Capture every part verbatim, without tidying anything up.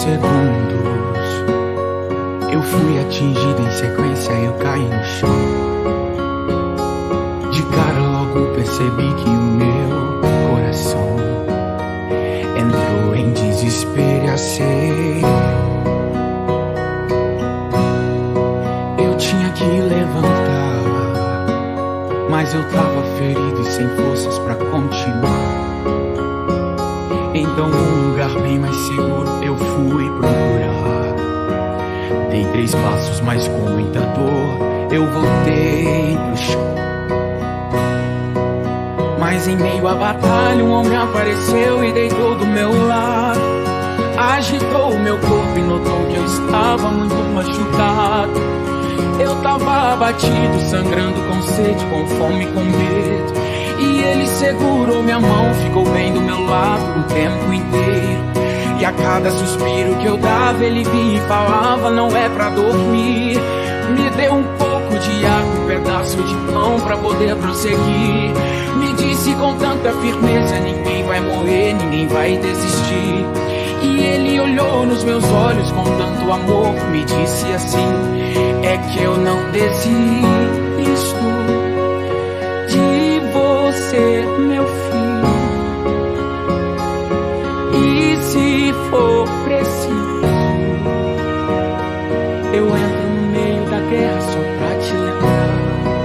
segundos eu fui atingido, em sequência eu caí no chão. De cara logo percebi que o meu coração entrou em desespero e acelerou. Eu tinha que levantar, mas eu tava ferido e sem forças pra continuar. Então um lugar bem mais seguro eu fui procurar. Dei três passos, mas com muita dor eu voltei pro chão. Mas em meio à batalha um homem apareceu e deitou do meu lado. Agitou o meu corpo e notou que eu estava muito machucado. Eu tava abatido, sangrando, com sede, com fome, com medo. E ele segurou minha mão, ficou bem do meu lado o tempo inteiro. E a cada suspiro que eu dava ele vinha e falava: não é pra dormir. Me deu um pouco de água, um pedaço de pão pra poder prosseguir. Me disse com tanta firmeza: ninguém vai morrer, ninguém vai desistir. E ele olhou nos meus olhos com tanto amor, me disse assim: é que eu não desisto de você, meu filho. E se for preciso, eu entro no meio da guerra só pra te lembrar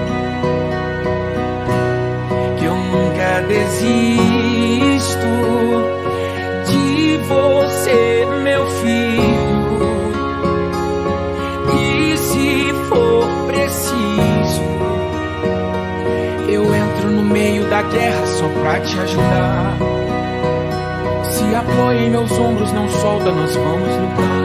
que eu nunca desisto de você, meu filho. E se for preciso, eu entro no meio da guerra só pra te ajudar. Se apoia em meus ombros, não solta, nós vamos lutar.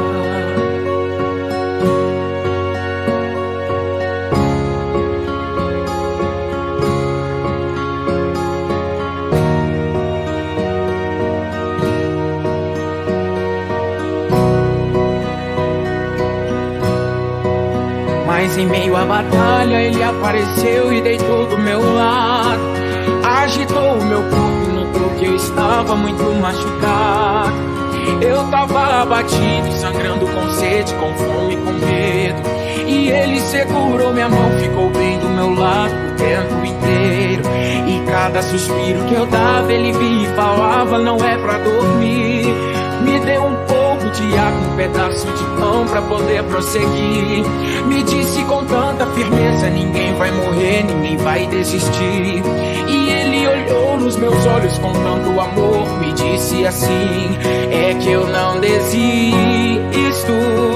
Mas em meio à batalha ele apareceu e deitou do meu lado. Agitou o meu corpo e notou que eu estava muito machucado. Eu tava abatido, sangrando, com sede, com fome, com medo. E ele segurou minha mão, ficou bem do meu lado o tempo inteiro. E cada suspiro que eu dava ele vinha e falava: não é pra dormir. Me deu um pouco de água, um pedaço de pão pra poder prosseguir. Me disse com tanta firmeza: ninguém vai morrer, ninguém vai desistir. E ele olhou nos meus olhos com tanto amor, me disse assim: é que eu não desisto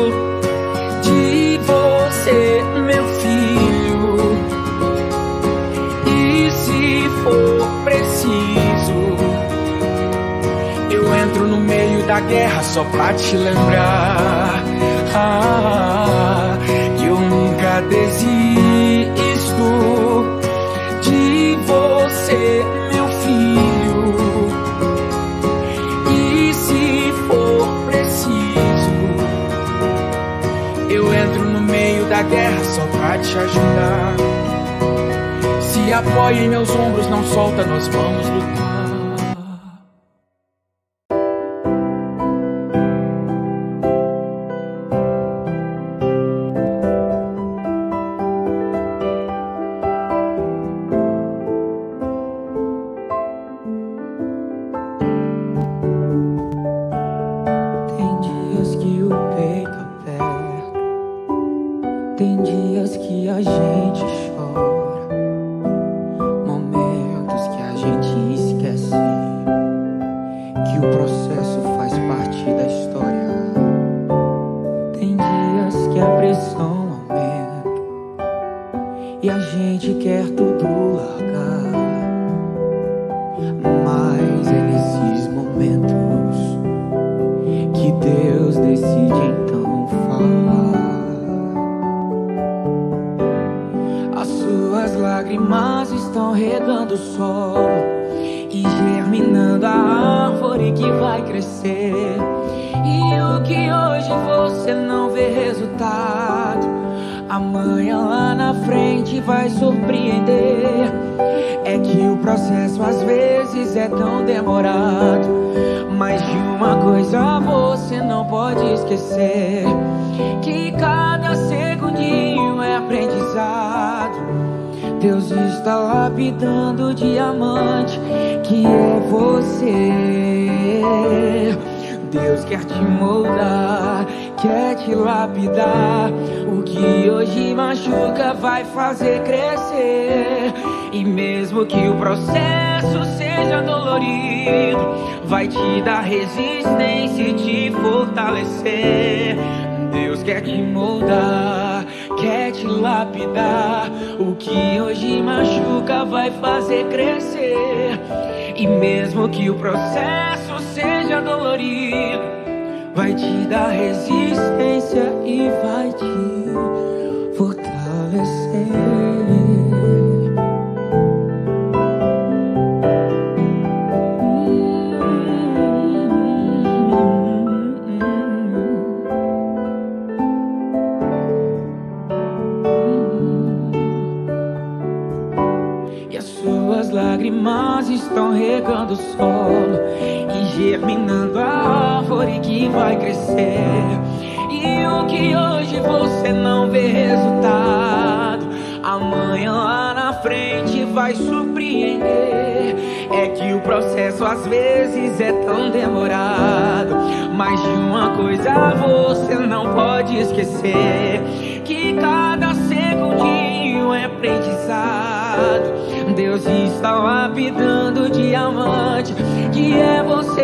de você, meu filho. E se for preciso, eu entro no meio da guerra só pra te lembrar ah, que eu nunca desisto de você, meu filho. E se for preciso, eu entro no meio da guerra só pra te ajudar. Se apoia em meus ombros, não solta, nós vamos lutar. Tem dias que a gente chora, momentos que a gente esquece que o processo faz parte da história. Tem dias que a pressão aumenta e a gente quer tudo largar, mas é nesses momentos que Deus decide então falar. Suas lágrimas estão regando o solo e germinando a árvore que vai crescer. E o que hoje você não vê resultado, amanhã lá na frente vai surpreender. É que o processo às vezes é tão demorado, Mas de uma coisa você não pode esquecer, que cada segundinho é aprendizado. Deus está lapidando o diamante que é você. Deus quer te moldar, quer te lapidar. O que hoje machuca vai fazer crescer. E mesmo que o processo seja dolorido, vai te dar resistência e te fortalecer. Deus quer te moldar, quer te lapidar. O que hoje machuca vai fazer crescer. E mesmo que o processo seja dolorido, vai te dar resistência e vai te fortalecer. Lágrimas estão regando o solo e germinando a árvore que vai crescer. E o que hoje você não vê resultado, amanhã lá na frente vai surpreender. É que o processo às vezes é tão demorado, mas de uma coisa você não pode esquecer, que cada segundinho é aprendizado. Deus está lapidando o diamante que é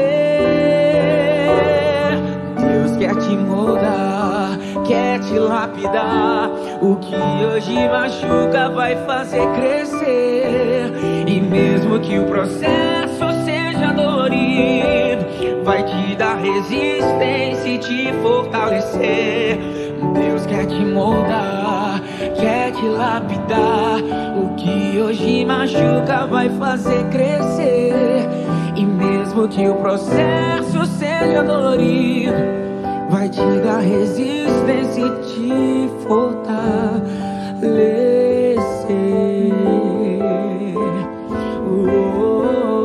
você. Deus quer te moldar, quer te lapidar. O que hoje machuca vai fazer crescer. E mesmo que o processo seja dolorido, vai te dar resistência e te fortalecer. Deus quer te moldar, quer te lapidar. O que hoje machuca vai fazer crescer. E mesmo que o processo seja dolorido, vai te dar resistência e te fortalecer. Oh.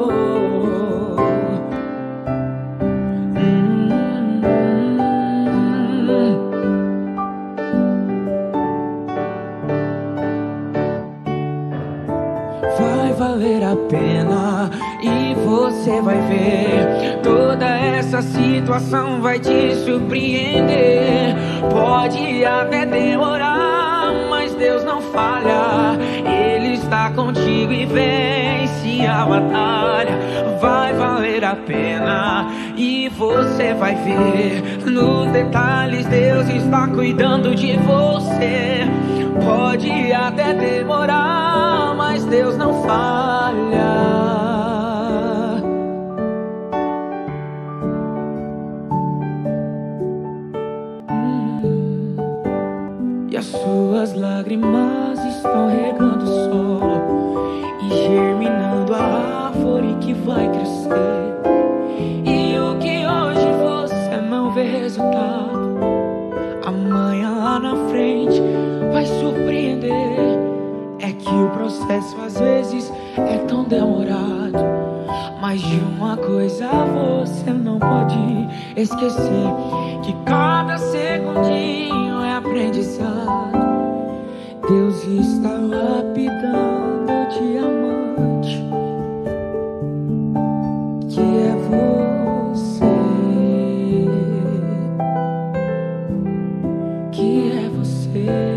Vai valer a pena e você vai ver. Toda essa situação vai te surpreender. Pode até demorar, mas Deus não falha. Ele está contigo e vence a batalha. Vai valer a pena e você vai ver. Nos detalhes Deus está cuidando de você. Pode até demorar, mas Deus não falha. Hum. E as suas lágrimas estão regando o solo e germinando a árvore que vai crescer. E o que hoje você não vê resultado, amanhã lá na frente vai surpreender. É que o processo às vezes é tão demorado, mas de uma coisa você não pode esquecer, que cada segundinho é aprendizado. Deus está lapidando o diamante que é você, que é você.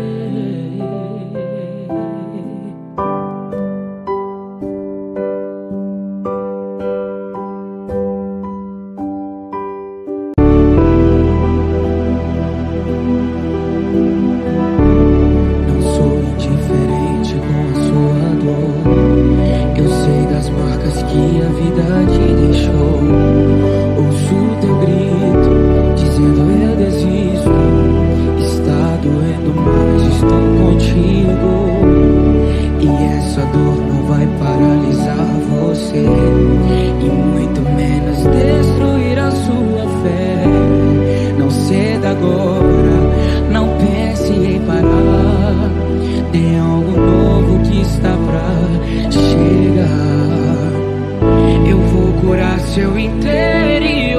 Seu interior.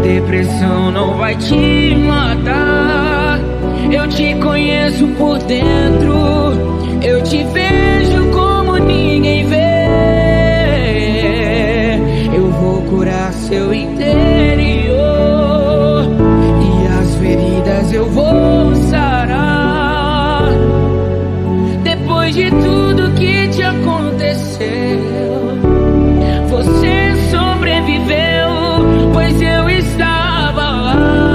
depressão não vai te matar. Eu te conheço por dentro, eu te vejo como ninguém vê. Eu vou curar seu interior e as feridas eu vou sarar. Depois de tudo que te aconteceu, você sobreviveu, pois eu estava lá.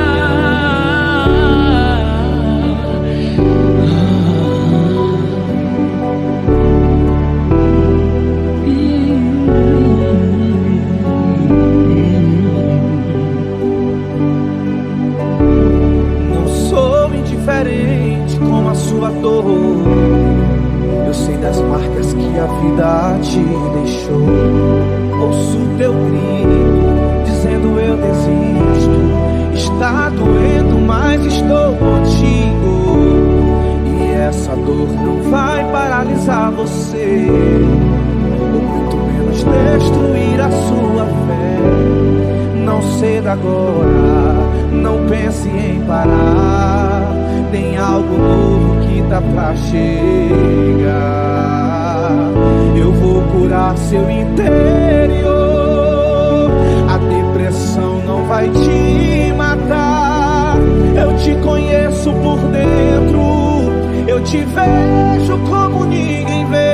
Não sou indiferente com a sua dor. Eu sei das marcas que a vida te deixou. Ouço teu grito dizendo eu desisto. Está doendo, mas estou contigo. E essa dor não vai paralisar você, ou muito menos destruir a sua fé. Não ceda agora, não pense em parar. Tem algo novo que tá pra chegar. Eu vou curar seu interior. A depressão não vai te matar. Eu te conheço por dentro, eu te vejo como ninguém vê.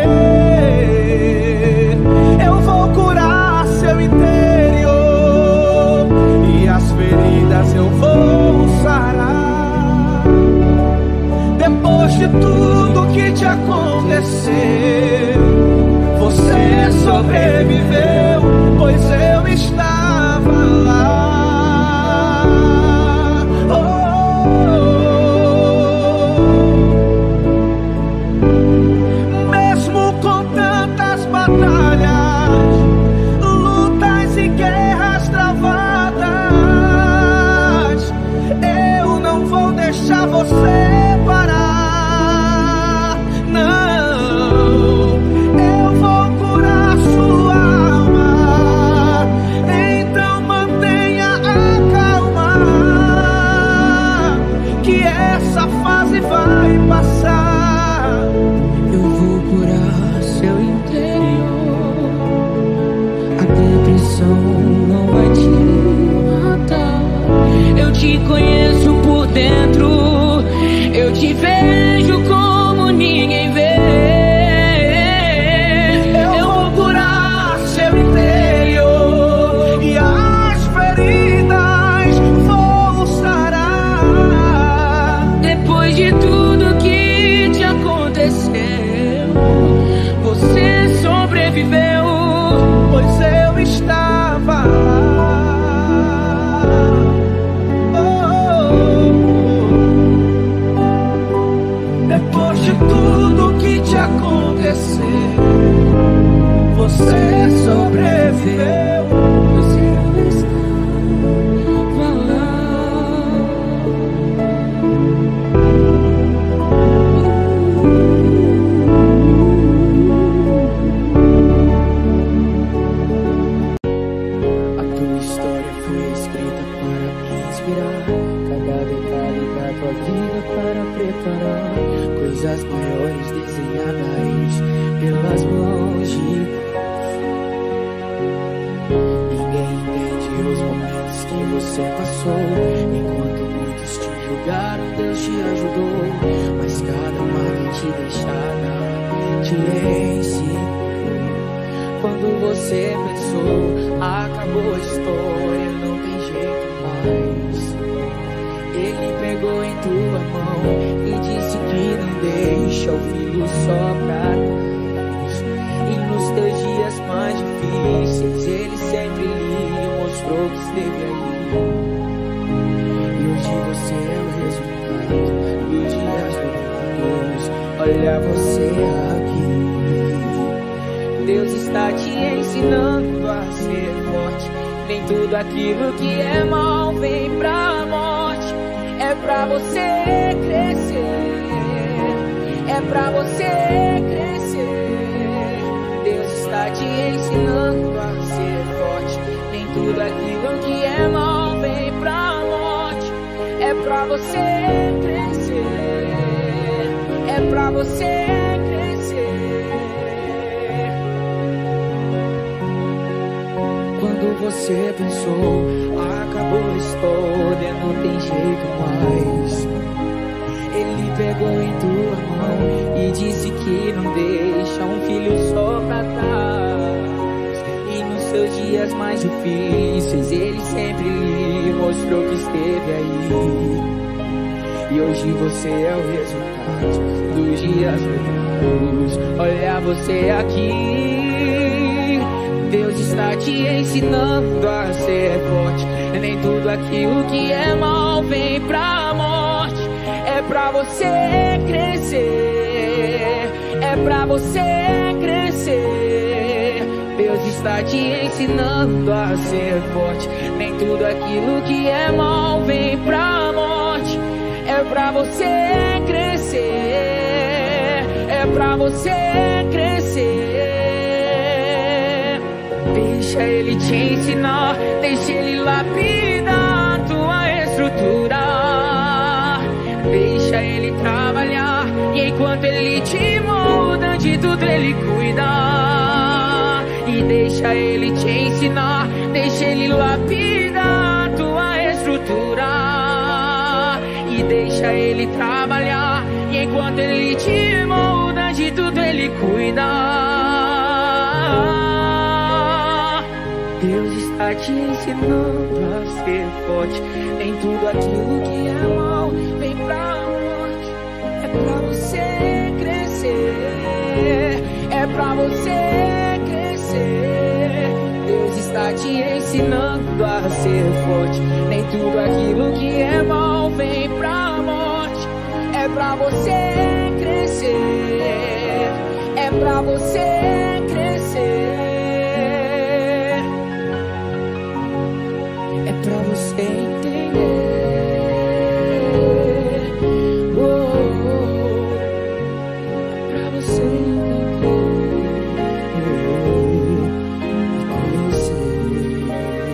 Eu vou curar seu interior e as feridas eu vou sarar. Depois de tudo que te aconteceu, você sobreviveu, pois eu estava lá. Oh, oh, oh. Mesmo com tantas batalhas, lutas e guerras travadas, eu não vou deixar você parar. Vai passar. Eu vou curar seu interior. A depressão não vai te matar. Eu te conheço por dentro, eu te vejo como ninguém vê. Eu vou curar seu interior e as feridas vou sarar. Depois de tudo que te aconteceu, você sobreviveu, pois eu estava lá. Oh, oh, oh. Depois de tudo que te aconteceu, você sobreviveu. Você estava lá. Cada detalhe da tua vida para preparar coisas maiores desenhadas pelas mãos de Deus. Ninguém entende os momentos que você passou. Enquanto muitos te julgaram, Deus te ajudou. Mas cada marca te deixada te ensinou. Quando você pensou, acabou a história, não tem jeito mais. Ele pegou em tua mão e disse que não deixa o filho só pra trás. E nos teus dias mais difíceis, ele sempre lhe mostrou que esteve aí. E hoje você é o resultado dos dias dourados. Olha você aqui. Deus está te ensinando a ser forte. Nem tudo aquilo que é mal vem pra morte. É pra você crescer, é pra você crescer. Deus está te ensinando a ser forte. Nem tudo aquilo que é mal pra você crescer, é pra você crescer. Quando você pensou, acabou a história, não tem jeito mais. Ele pegou em tua mão e disse que não deixa um filho só pra trás. E nos seus dias mais difíceis ele sempre lhe mostrou que esteve aí. E hoje você é o resultado dos dias meus. Olha você aqui, Deus está te ensinando a ser forte. Nem tudo aquilo que é mal vem pra morte. É pra você crescer, é pra você crescer. Deus está te ensinando a ser forte. Nem tudo aquilo que é mal vem pra morte. É pra você crescer, é pra você crescer. Deixa ele te ensinar, deixa ele lapidar a tua estrutura. Deixa ele trabalhar, e enquanto ele te molda, de tudo ele cuida. E deixa ele te ensinar, deixa ele lapidar a tua estrutura. E deixa ele trabalhar, e enquanto ele te molda, de tudo ele cuida. Deus está te ensinando a ser forte. Nem tudo aquilo que é mal vem pra morte. É pra você crescer, é pra você crescer. Deus está te ensinando a ser forte. Nem tudo aquilo que é mal vem pra morte. É pra você crescer, é pra você crescer. É pra você entender, oh, oh, oh. É pra você entender e conhecer.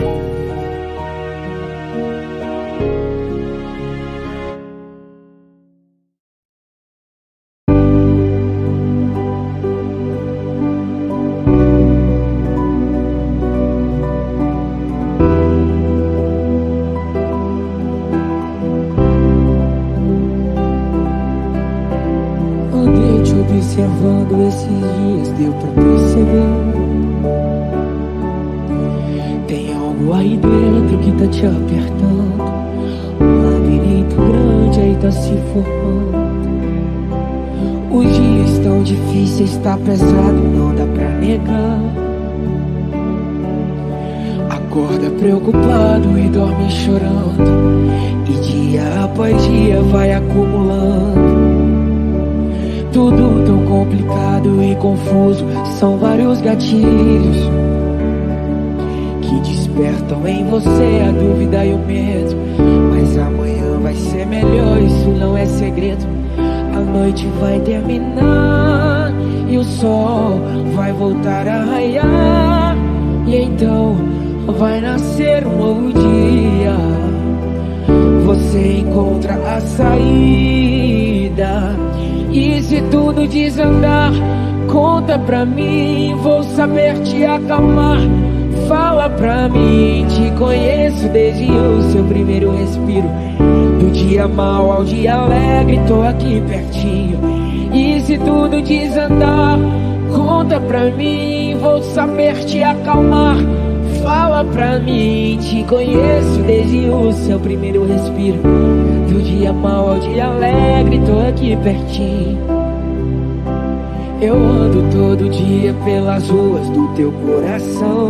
Observando esses dias, deu pra perceber. Tem algo aí dentro que tá te apertando. Um labirinto grande aí tá se formando. Os dias tão difíceis, tá pesado, não dá pra negar. Acorda preocupado e dorme chorando. E dia após dia vai acumulando. Tudo tão complicado e confuso. São vários gatilhos que despertam em você a dúvida e o medo. Mas amanhã vai ser melhor, isso não é segredo. A noite vai terminar e o sol vai voltar a raiar. E então vai nascer um novo dia. Você encontra a saída. E se tudo desandar, conta pra mim, vou saber te acalmar. Fala pra mim, te conheço desde o seu primeiro respiro. Do dia mau ao dia alegre, tô aqui pertinho. E se tudo desandar, conta pra mim, vou saber te acalmar. Fala pra mim, te conheço desde o seu primeiro respiro. Do dia mau ao dia alegre, tô aqui pertinho. Eu ando todo dia pelas ruas do teu coração.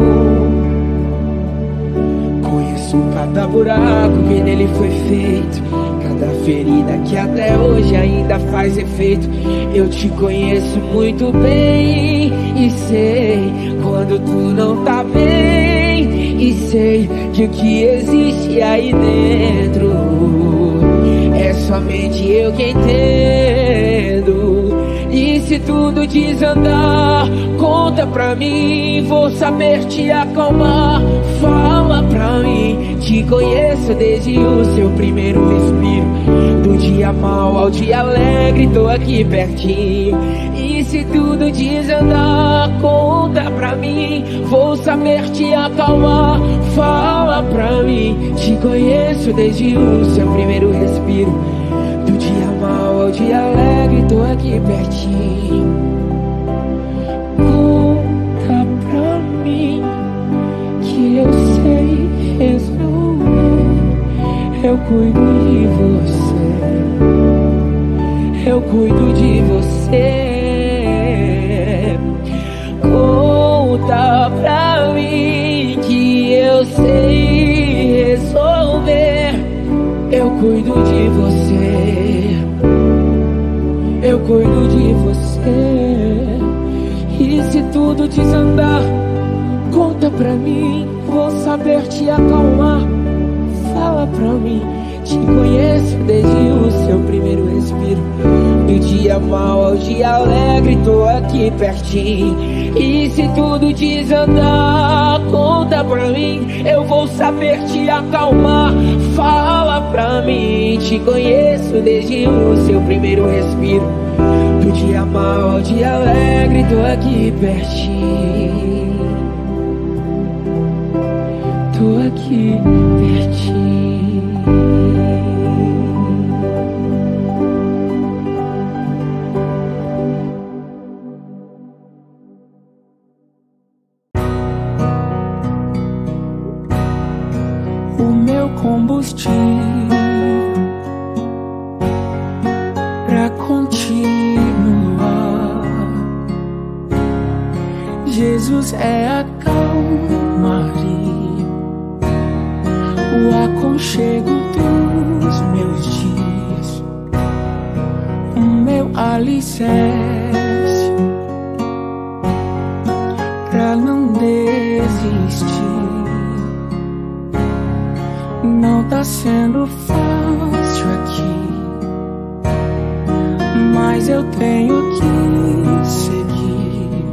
Conheço cada buraco que nele foi feito, cada ferida que até hoje ainda faz efeito. Eu te conheço muito bem e sei quando tu não tá bem. E sei que o que existe aí dentro é somente eu que entendo. E se tudo desandar, conta pra mim, vou saber te acalmar. Fala pra mim, te conheço desde o seu primeiro respiro. Do dia mau ao dia alegre, tô aqui pertinho. E se tudo desandar, conta pra mim, vou saber te acalmar. Fala pra mim, te conheço desde o seu primeiro respiro. Do dia mau ao dia alegre, tô aqui pertinho. Conta pra mim que eu sei resolver. Eu cuido de você, eu cuido de você. Conta pra mim que eu sei resolver. Eu cuido de você, eu cuido de você. E se tudo desandar, conta pra mim, vou saber te acalmar. Fala pra mim, te conheço desde o seu primeiro respiro. Do dia mau ao dia alegre, tô aqui pertinho. E se tudo desandar, conta pra mim, eu vou saber te acalmar. Fala pra mim, te conheço desde o seu primeiro respiro. Do dia mau ao dia alegre, tô aqui pertinho. Tô aqui pertinho. O meu combustível pra continuar. Jesus é a calmaria, o aconchego dos meus dias, o meu alicerce pra não desistir. Não tá sendo fácil aqui, mas eu tenho que seguir.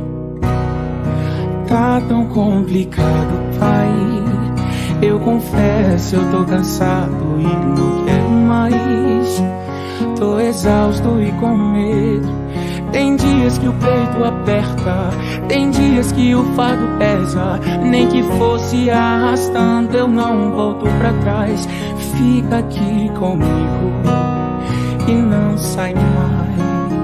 Tá tão complicado, Pai. Eu confesso, eu tô cansado e não quero mais. Tô exausto e com medo. Tem dias que o peito aperta, tem dias que o fardo pesa. Nem que fosse arrastando, eu não volto pra trás. Fica aqui comigo e não sai mais.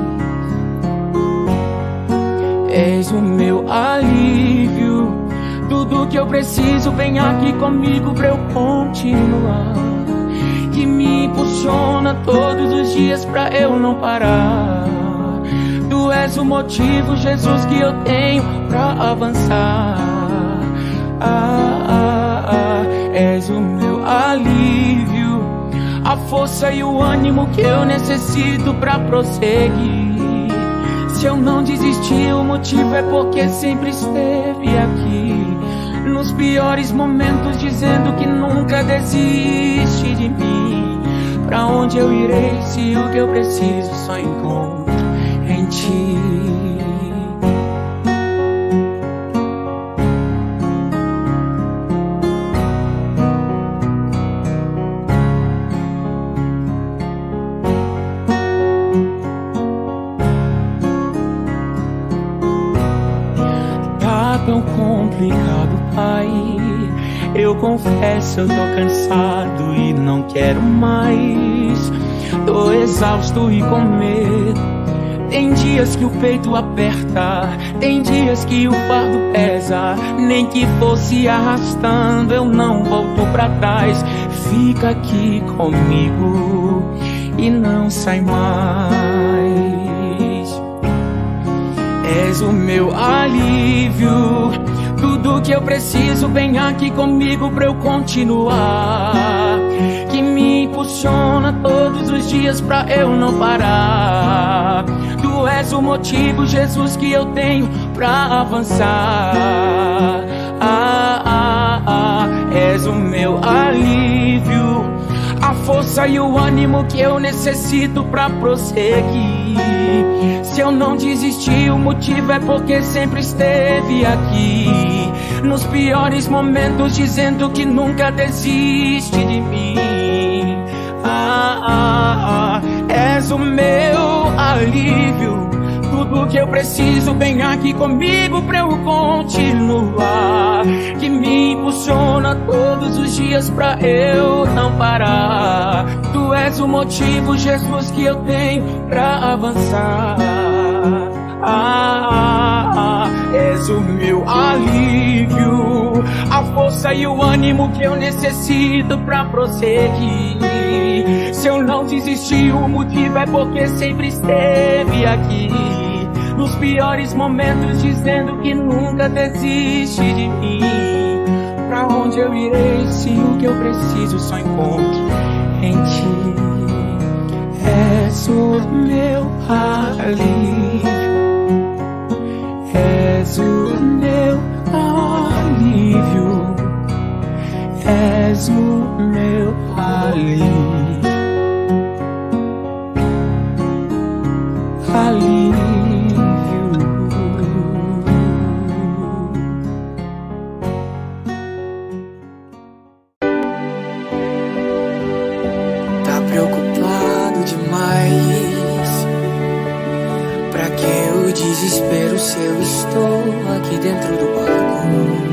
És o meu alívio, tudo que eu preciso vem aqui comigo pra eu continuar. Que me impulsiona todos os dias pra eu não parar. Tu és o motivo, Jesus, que eu tenho pra avançar. Ah, ah, ah, és o meu alívio, a força e o ânimo que eu necessito pra prosseguir. Se eu não desisti, o motivo é porque sempre esteve aqui. Nos piores momentos, dizendo que nunca desiste de mim. Pra onde eu irei se o que eu preciso só encontro em ti? Tá tão complicado, Pai. Eu confesso, eu tô cansado e não quero mais. Tô exausto e com medo. Tem dias que o peito aperta, tem dias que o fardo pesa. Nem que fosse arrastando, eu não volto pra trás. Fica aqui comigo e não sai mais. És o meu alívio, tudo que eu preciso vem aqui comigo pra eu continuar. Que me impulsiona todos os dias pra eu não parar. Tu és o motivo, Jesus, que eu tenho pra avançar. Ah, ah, ah, és o meu alívio, a força e o ânimo que eu necessito pra prosseguir. Se eu não desisti, o motivo é porque sempre esteve aqui, nos piores momentos, dizendo que nunca desiste de mim. Ah, ah, ah, és o meu alívio, tudo que eu preciso vem aqui comigo pra eu continuar, que me impulsiona todos os dias pra eu não parar. Tu és o motivo, Jesus, que eu tenho pra avançar. Ah, ah, ah, és o meu alívio, a força e o ânimo que eu necessito pra prosseguir. Se eu não desisti, o motivo é porque sempre esteve aqui, nos piores momentos, dizendo que nunca desiste de mim. Pra onde eu irei se o que eu preciso só encontro em ti? És o meu alívio, és o meu alívio, és o meu alívio, alívio. Tá preocupado demais? Pra que o desespero se eu estou aqui dentro do barco?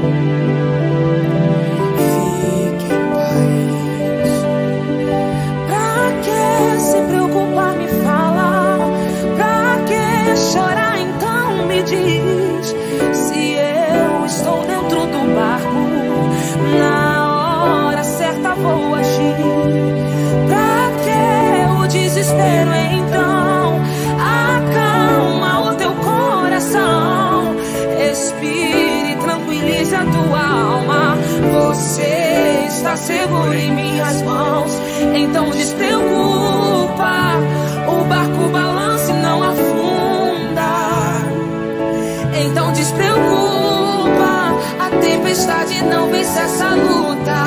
Fique em paz. Pra que se preocupar, me fala? Pra que chorar, então me diz? Se eu estou dentro do barco, na hora certa vou agir. Pra que o desespero, então? Acalma o teu coração, respire, tranquilize a tua alma. Você está seguro em minhas mãos, então despreocupa. O barco balança e não afunda, então despreocupa. A tempestade não vence essa luta,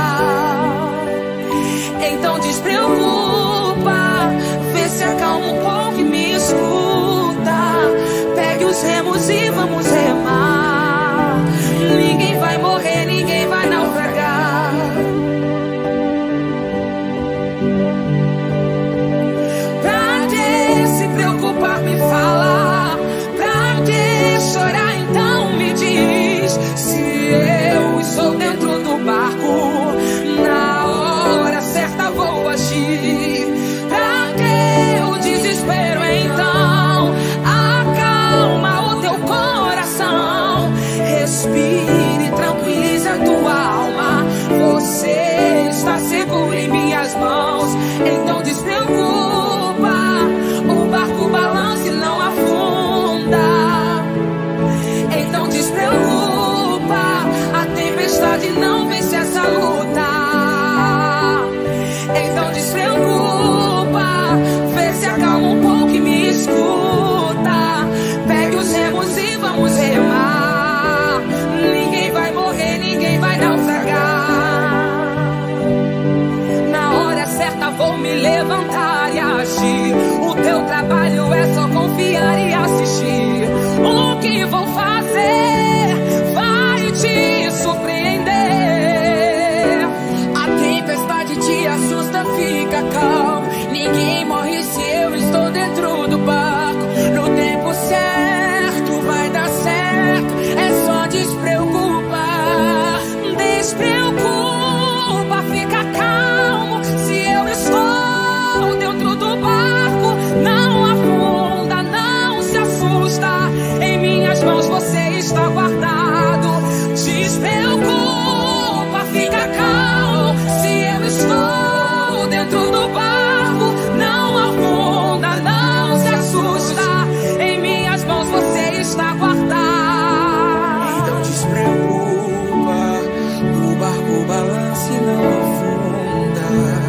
então despreocupa. Vê se acalma um pouco e me escuta. Pegue os remos e vamos remar. Ninguém vai morrer, ninguém vai naufragar. Pra que se preocupar, me fala? Pra que chorar, então me diz? Se eu estou dentro do barco, na hora certa vou agir. Pra que o desespero, então? Acalma o teu coração, respire, tranquilize a tua alma. Você está seguro em minhas mãos, então despreocupa. O barco balança e não afunda, então despreocupa. A tempestade não vence essa luta, então despreocupa. Vê se acalma um pouco e me escuta. Pegue os remos e vamos remar. Ninguém vai morrer, ninguém vai naufragar. Na hora certa vou me levantar e agir. O teu trabalho é só confiar e assistir. O que vou fazer vai te surpreender. A tempestade te assusta, fica calmo. Ninguém morre se eu estou dentro do barco. No tempo certo vai dar certo, é só despreocupar. Despreocupa, fica calmo. Se eu estou dentro do barco, não afunda, não se assusta. Em minhas mãos você está guardado. Despreocupa, fica calmo. Se eu estou dentro do barco, não afunda, não se assusta. Em minhas mãos você está guardado. Então despreocupa, o barco balança e não afunda.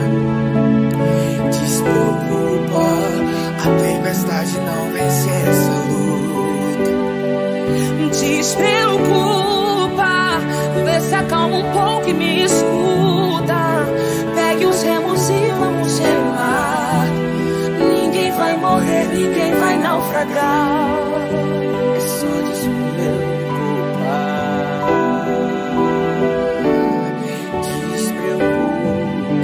Despreocupa, a tempestade não vence essa luta. Despreocupa, vê se acalma um pouco e me escuta. Pegue os remos e vamos remar. Ninguém vai morrer, ninguém vai naufragar. estragar. É só disso meu culpar. Despreocupa,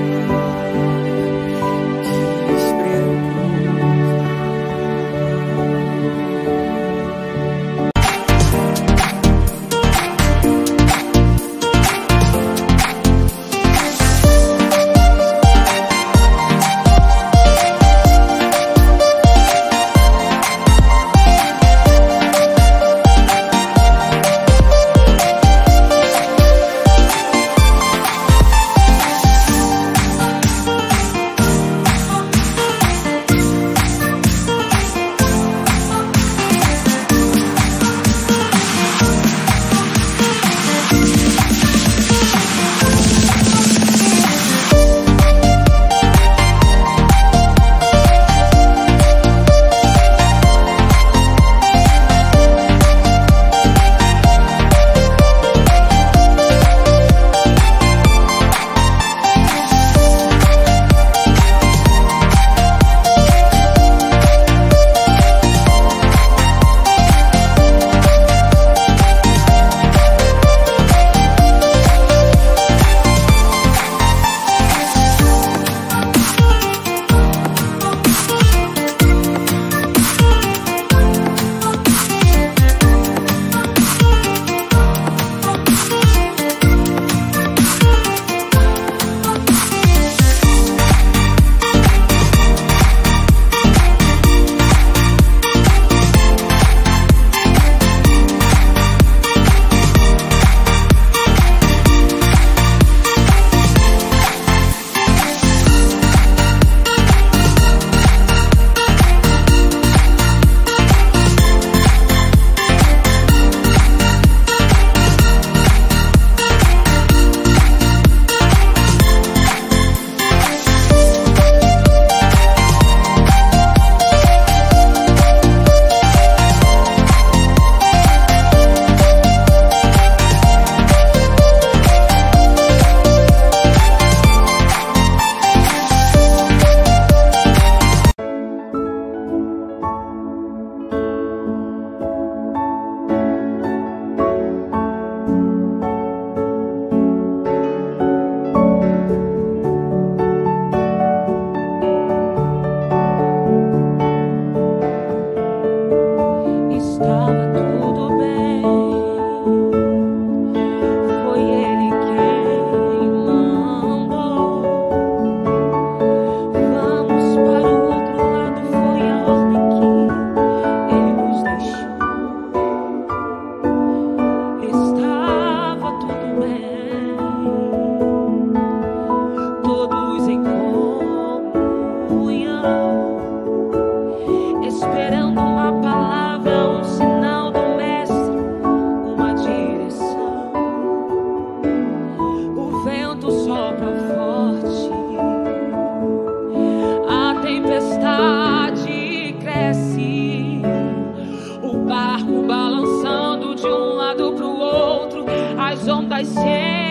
ondas se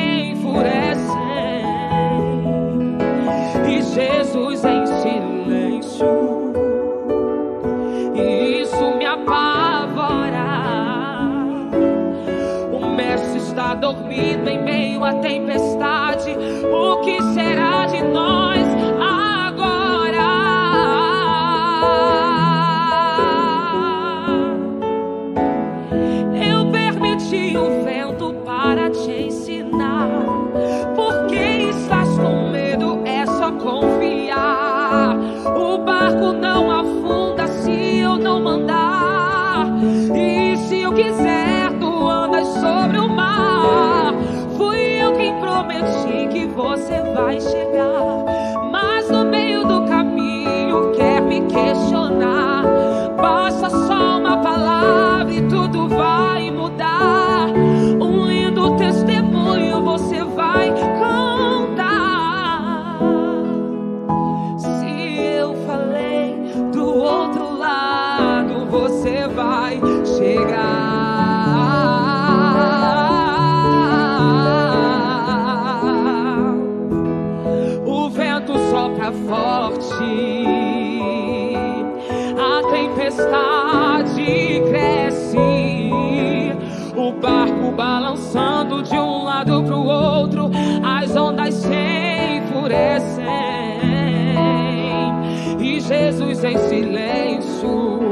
enfurecem e Jesus em silêncio, e isso me apavora. O mestre está dormindo em meio à tempestade. O que será de nós agora? Eu permiti o vento para te ensinar. Por que estás com medo? É só confiar. O barco não afunda se eu não mandar. E se eu quiser, tu andas sobre o mar. Fui eu quem prometi que você vai chegar, mas no meio do caminho quer me questionar. Basta só uma palavra e tudo vai mudar. Um lindo testemunho você vai contar. Se eu falei, do outro lado você vai chegar. O vento sopra forte, a tempestade vezes em silêncio,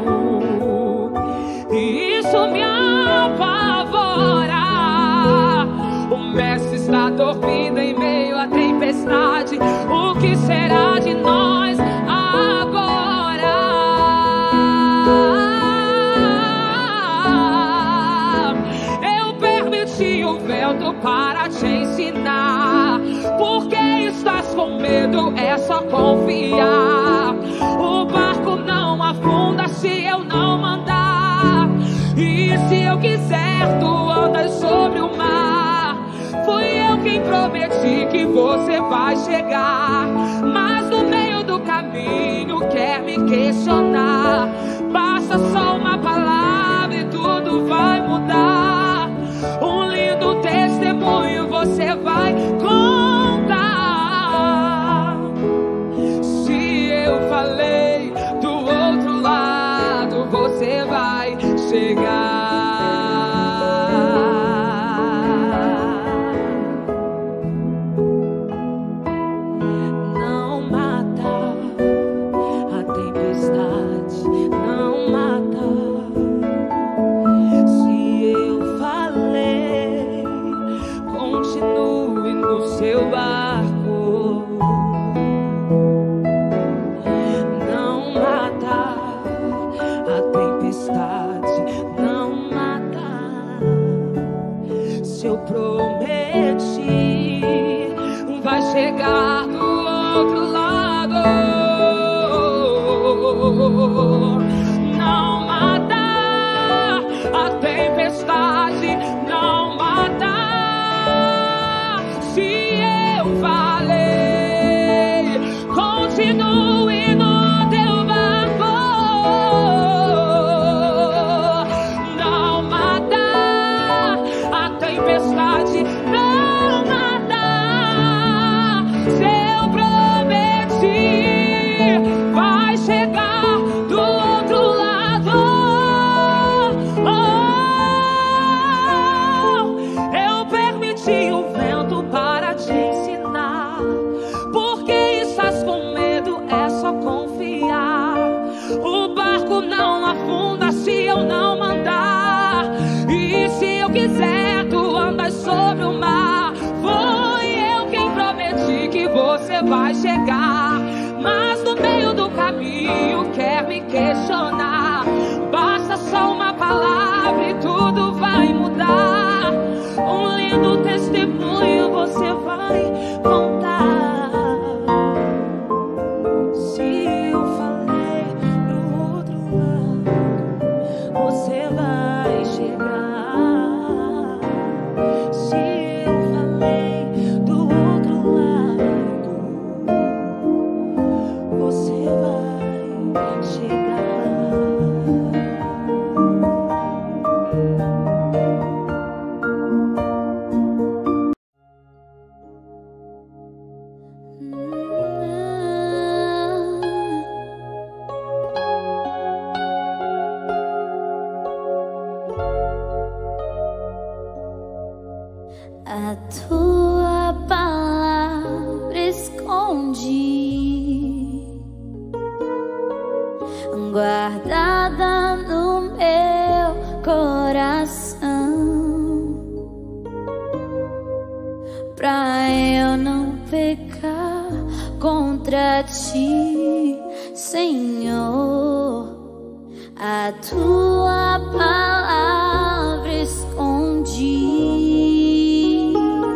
e isso me apavora. O mestre está dormindo em meio à tempestade. O que será de nós agora? Eu permiti o vento para te ensinar. Por que estás com medo? É só confiar. O barco não afunda se eu não mandar. E se eu quiser, tu andas sobre o mar. Fui eu quem prometi que você vai chegar, mas no meio do caminho quer me questionar. Basta só uma palavra e tudo vai mudar. Um lindo testemunho você vai contar. Se eu falei, do outro lado você vai chegar. Não mata a tempestade, não mata. Se eu falei, continue no seu barco. Não mata a tempestade, não mata. Se eu prometi, vai chegar do outro lado. Não mata a tempestade, não mata. Se eu falei, continue no teu barco. Não mata a tempestade, não mata. Se eu prometi, vai chegar do outro lado. Oh, eu permiti o vento para te ensinar. Por que estás com medo? É só confiar. O barco não afunda se eu não mandar. E se eu quiser, tu andas sobre o mar. Foi eu quem prometi que você vai chegar, mas no meio do caminho quer me questionar. Basta só uma palavra e tudo vai mudar. Um lindo testemunho você vai contar. Se eu falei pro outro lado, você vai chegar. Se eu falei do outro lado, você vai chegar. A tua palavra escondi, guardada no meu coração, pra eu não pecar contra ti, Senhor. A tua palavra escondi.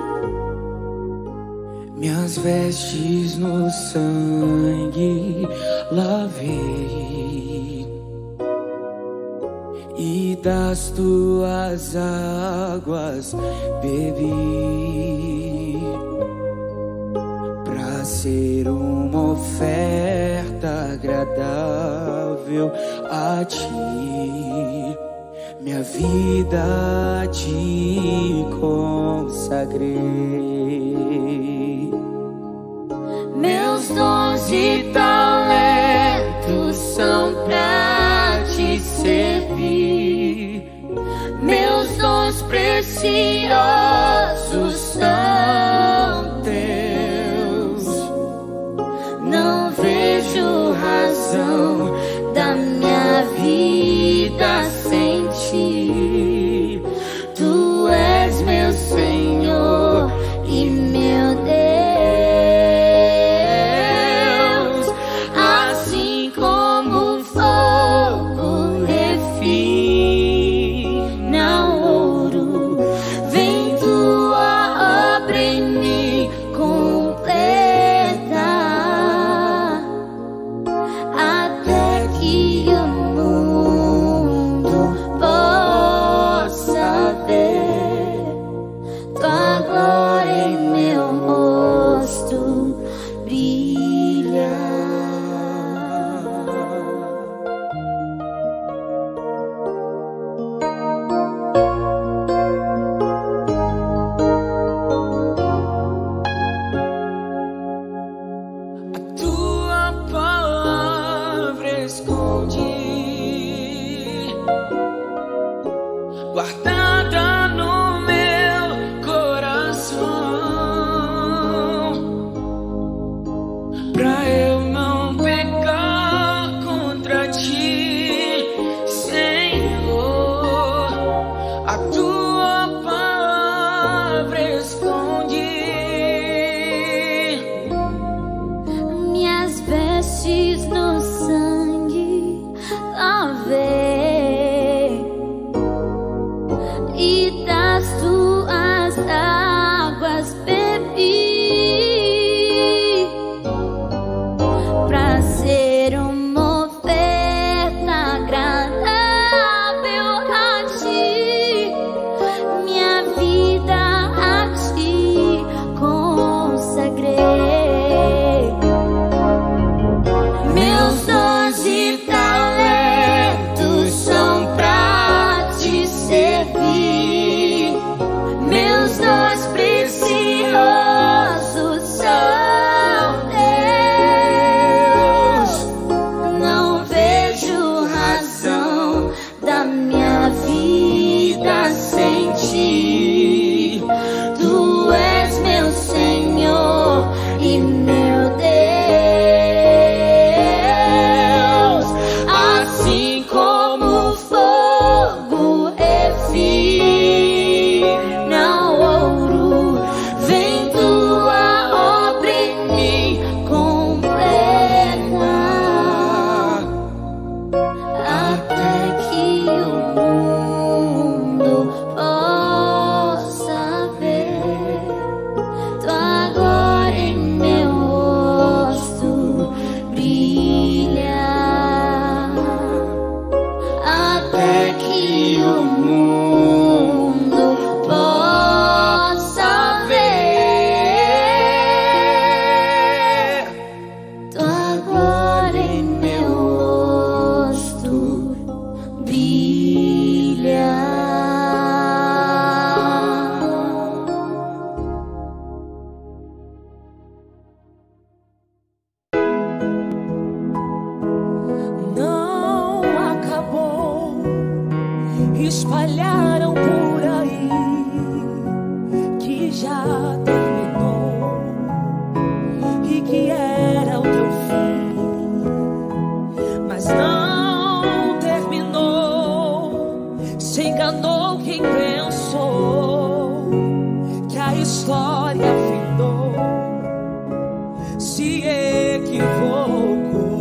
Minhas vestes no sangue lavei, e das tuas águas bebi, pra ser uma oferta agradável a ti. Minha vida te consagrei. Meus dons e talentos são pra te servir. Meus dons preciosos são teus. Não vejo razão a tua palavra escondi. Minhas vestes no sangue lavei, e das tuas águas bebi, pra ser uma oferta agradável a ti. Minha vida a ti consagrei. Meus dons e talentos são pra te servir. Meus dons preciosos são teus. Não vejo razão da minha vida sem ti. Tu és meu Senhor e meu Deus. Assim como o fogo refina o ouro, vem tua obra em mim completa, até que o mundo possa ver tua glória em meu rosto brilhar, até que o mundo possa ver tua glória em meu rosto brilhar. Não acabou, espalharam por aí que já terminou e que era o teu fim, mas não terminou. Se enganou quem pensou que a história findou, se equivocou.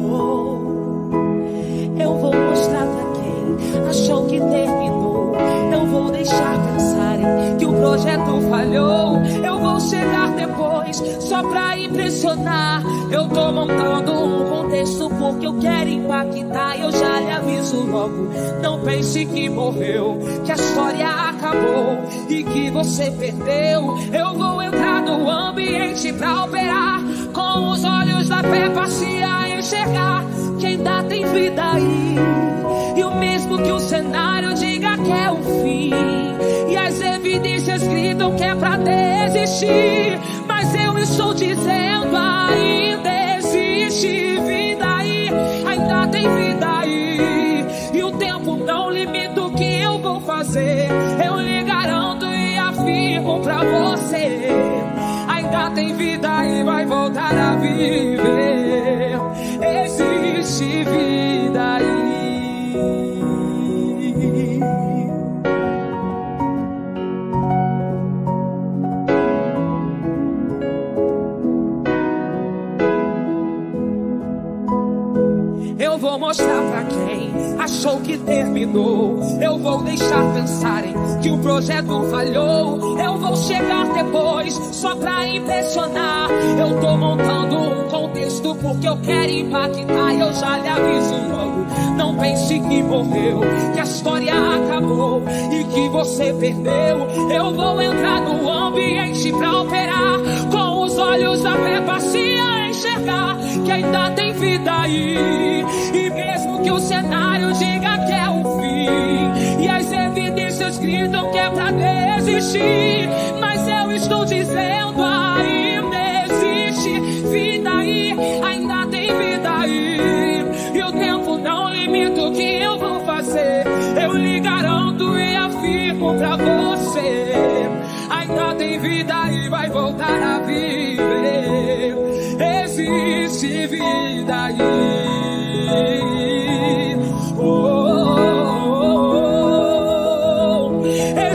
Eu vou mostrar pra quem achou que terminou. Eu vou deixar pensarem que o projeto falhou. Eu vou chegar depois só pra impressionar. Eu tô montando um contexto porque eu quero impactar. Eu já lhe aviso logo, não pense que morreu, que a história acabou e que você perdeu. Eu vou entrar no ambiente pra operar, com os olhos da fé passei a enxergar que ainda tem vida aí. E o mesmo que o cenário diga que é o fim, e as evidências gritam que é pra desistir, mas eu estou dizendo ainda existe vida aí, ainda tem vida aí. E o tempo não limita o que eu vou fazer, eu lhe garanto e afirmo pra você, ainda tem vida e vai voltar a viver. Existe vida aí. Eu vou mostrar pra quem achou que terminou. Eu vou deixar pensarem que o projeto falhou. Eu vou chegar depois só pra impressionar. Eu tô montando um contexto porque eu quero impactar. Eu já lhe aviso logo, não pense que morreu, que a história acabou e que você perdeu. Eu vou entrar no ambiente pra operar, com os olhos da fé passei a enxergar que ainda tem vida aí. E mesmo que o cenário diga que é o fim, e as evidências gritam que é pra desistir, mas eu estou dizendo ainda existe vida aí, ainda tem vida aí. E o tempo não limita o que eu vou fazer, eu lhe garanto e afirmo pra você, ainda tem vida e vai voltar a viver. Existe vida aí. Oh, oh, oh, oh.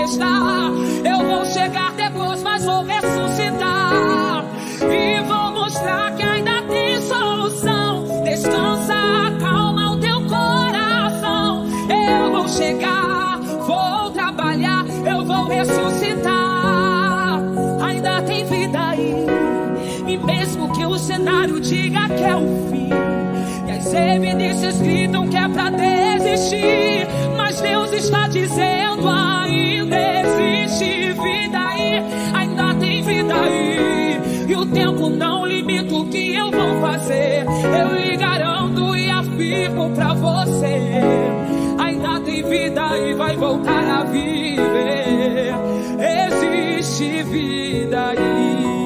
estar. Eu vou chegar depois, mas vou ressuscitar. E vou mostrar que ainda tem solução. Descansa, acalma o teu coração. Eu vou chegar, vou trabalhar, eu vou ressuscitar. Ainda tem vida aí. E mesmo que o cenário diga que é o fim, e as evidências gritam que é pra desistir, mas Deus está dizendo: ainda existe vida aí. Ainda tem vida aí. E o tempo não limita o que eu vou fazer. Eu lhe garanto e afirmo pra você: ainda tem vida e vai voltar a viver. Existe vida aí.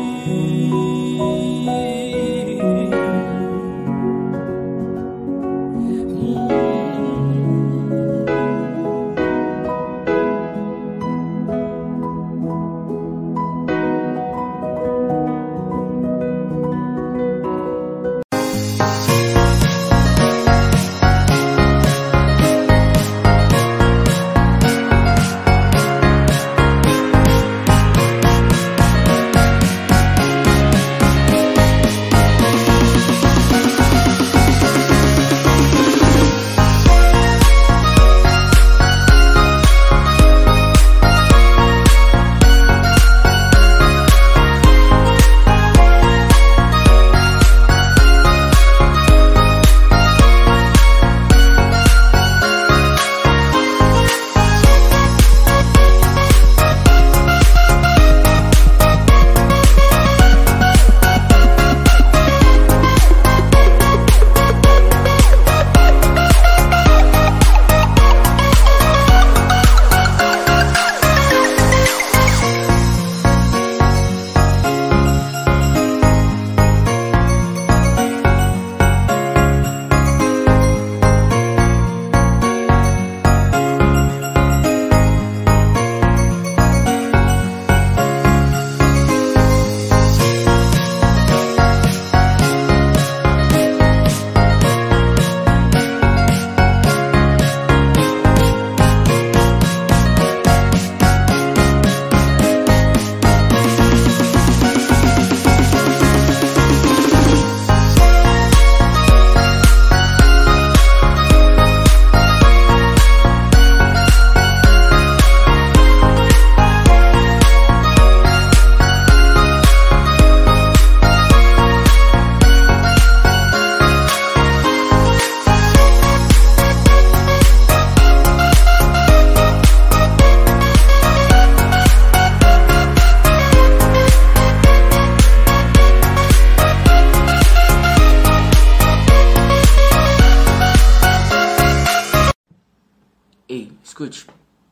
Escute.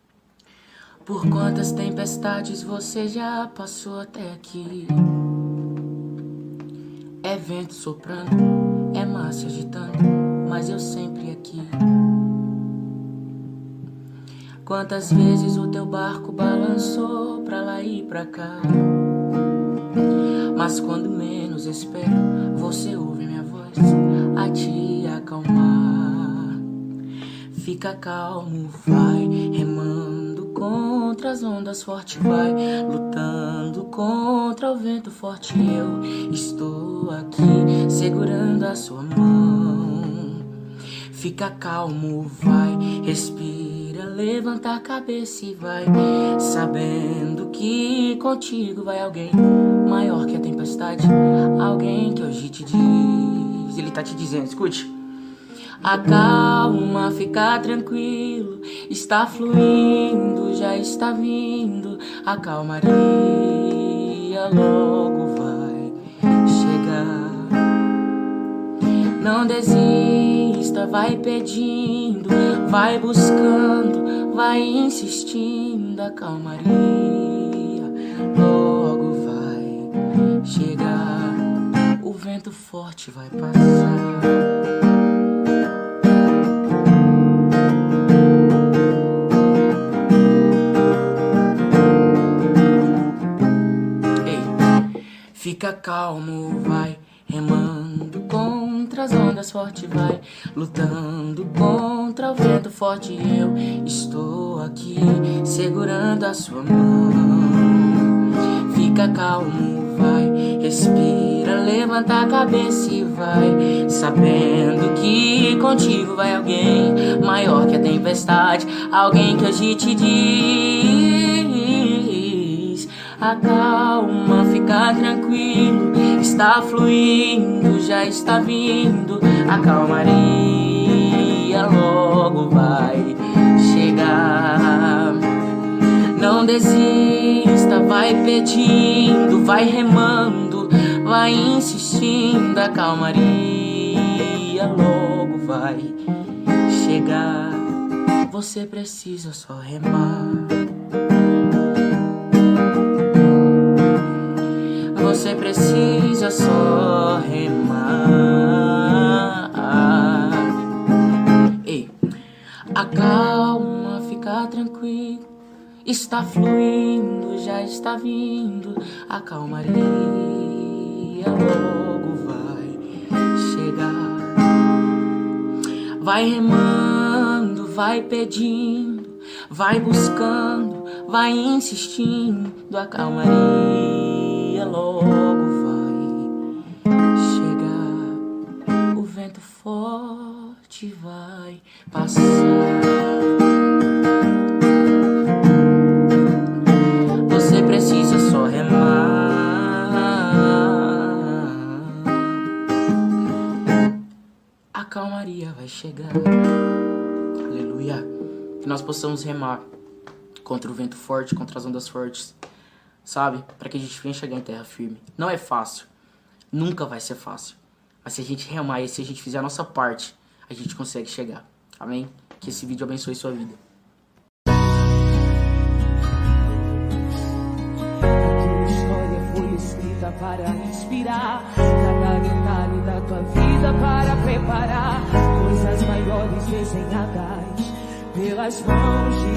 Por quantas tempestades você já passou até aqui? É vento soprando, é mar se agitando, mas eu sempre aqui. Quantas vezes o teu barco balançou pra lá e pra cá, mas quando menos espero, você ouve minha voz a te acalmar. Fica calmo, vai remando contra as ondas forte, vai lutando contra o vento forte. Eu estou aqui segurando a sua mão. Fica calmo, vai, respira, levanta a cabeça e vai, sabendo que contigo vai alguém maior que a tempestade, alguém que hoje te diz, ele tá te dizendo, escute. Acalma, fica tranquilo, está fluindo, já está vindo. A calmaria logo vai chegar. Não desista, vai pedindo, vai buscando, vai insistindo. A calmaria logo vai chegar. O vento forte vai passar. Fica calmo, vai remando contra as ondas forte, vai lutando contra o vento forte. Eu estou aqui segurando a sua mão. Fica calmo, vai, respira, levanta a cabeça e vai, sabendo que contigo vai alguém maior que a tempestade, alguém que hoje te diz: acalma, fica tranquilo, está fluindo, já está vindo, a calmaria logo vai chegar. Não desista, vai pedindo, vai remando, vai insistindo, a calmaria logo vai chegar. Você precisa só remar. Você precisa só remar. Ei, acalma, fica tranquilo, está fluindo, já está vindo, a calmaria logo vai chegar. Vai remando, vai pedindo, vai buscando, vai insistindo, a calmaria logo vai chegar. O vento forte vai passar. Você precisa só remar. A calmaria vai chegar. Aleluia. Que nós possamos remar contra o vento forte, contra as ondas fortes, sabe? Para que a gente venha chegar em terra firme. Não é fácil. Nunca vai ser fácil. Mas se a gente remar e se a gente fizer a nossa parte, a gente consegue chegar. Amém? Que esse vídeo abençoe sua vida. Para inspirar cada detalhe da tua vida, para preparar coisas maiores desenhadas pelas mãos de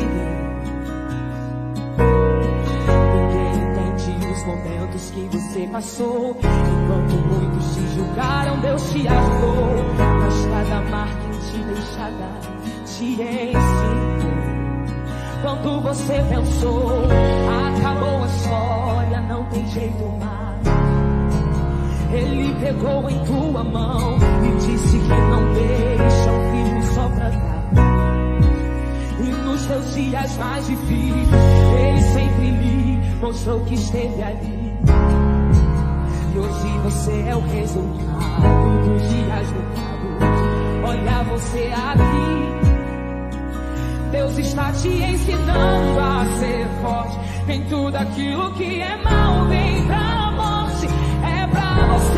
Deus. Ninguém entende os momentos que você passou, enquanto muitos te julgaram, Deus te ajudou. Mas cada marca te deixada te ensinou. Quando você pensou, acabou a história, não tem jeito mais. Ele pegou em tua mão e disse que não deixa o filho só pra dar. E nos teus dias mais difíceis, ele sempre lhe mostrou que esteve ali. E hoje você é o resultado dos dias lutados. Olha você aqui, Deus está te ensinando a ser forte. Em tudo aquilo que é mal vem da morte. É pra você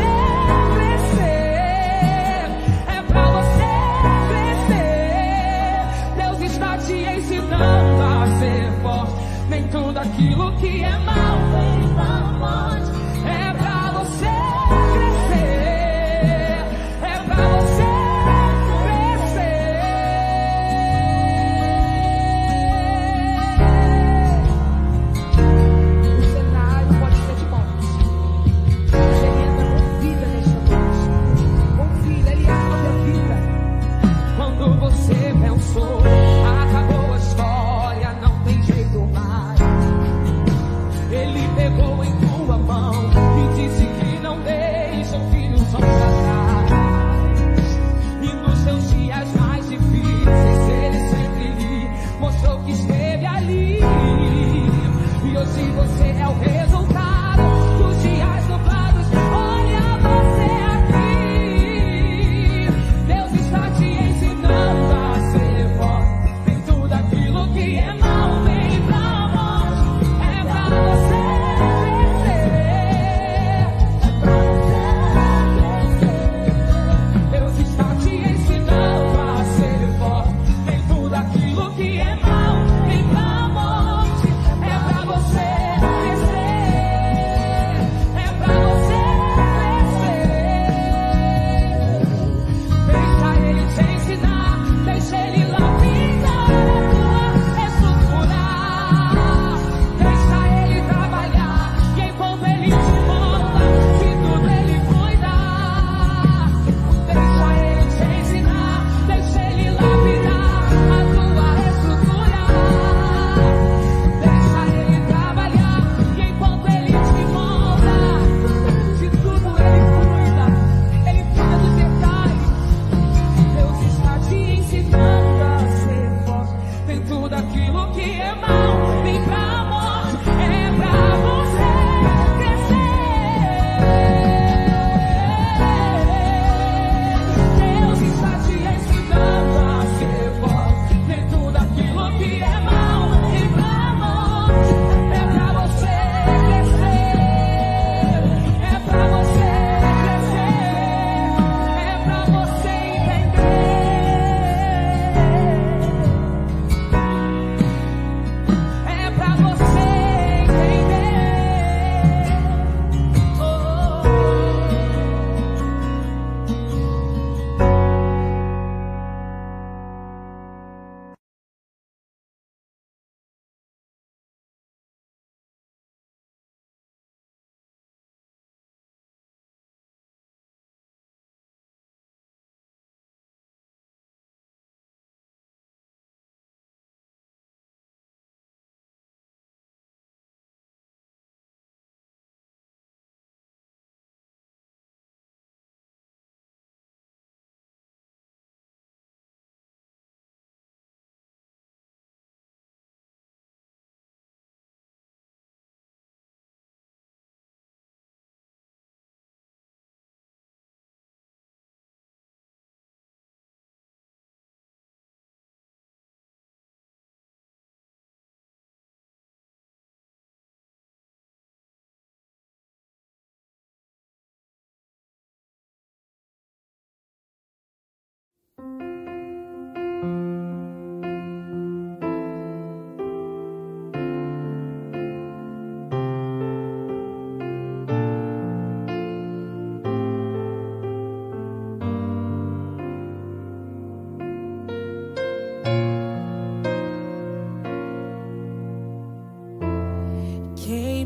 crescer, é pra você crescer. Deus está te ensinando a ser forte. Nem tudo aquilo que é mal vem da morte. É pra você crescer, é pra você pegou em tua mão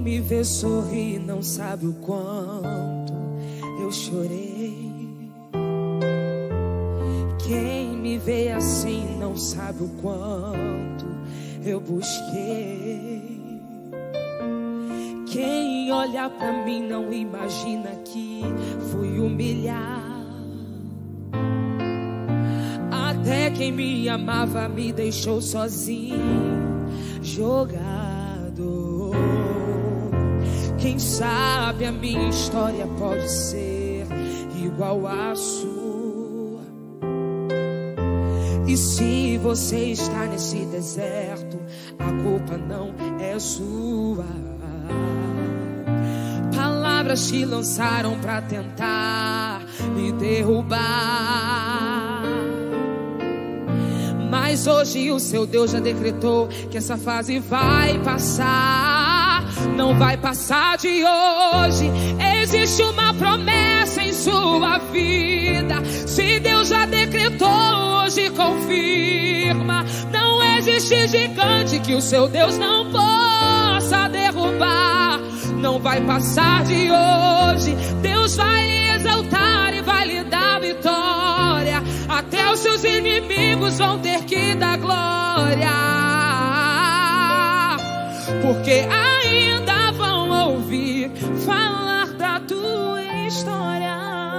me vê sorrir não sabe o quanto eu chorei. Quem me vê assim não sabe o quanto eu busquei. Quem olha pra mim não imagina que fui humilhar. Até quem me amava me deixou sozinho, jogado. Quem sabe a minha história pode ser igual à sua. E se você está nesse deserto, a culpa não é sua. Palavras te lançaram pra tentar me derrubar, mas hoje o seu Deus já decretou que essa fase vai passar. Não vai passar de hoje. Existe uma promessa em sua vida. Se Deus já decretou, hoje confirma. Não existe gigante que o seu Deus não possa derrubar. Não vai passar de hoje. Deus vai lhe exaltar e vai lhe dar vitória. Até os seus inimigos vão ter que dar glória, porque ainda vão ouvir falar da tua história.